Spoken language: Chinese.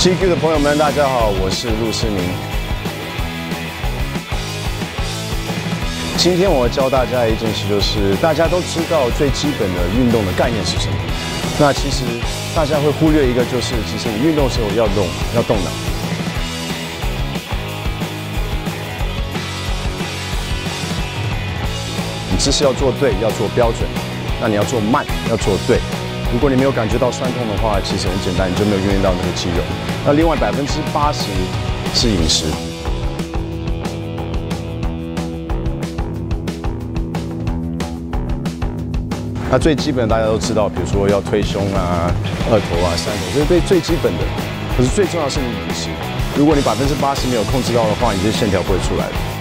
GQ 的朋友们，大家好，我是陆世明。今天我要教大家一件事，就是大家都知道最基本的运动的概念是什么。那其实大家会忽略一个，就是其实你运动的时候要动脑。你姿势要做对，要做标准。那你要做慢，要做对。如果你没有感觉到酸痛的话，其实很简单，你就没有运用到那个肌肉。那另外80%是饮食。那最基本的大家都知道，比如说要推胸啊、二头啊、三头，这是最基本的。可是最重要的是你饮食。如果你80%没有控制到的话，你这线条不会出来的。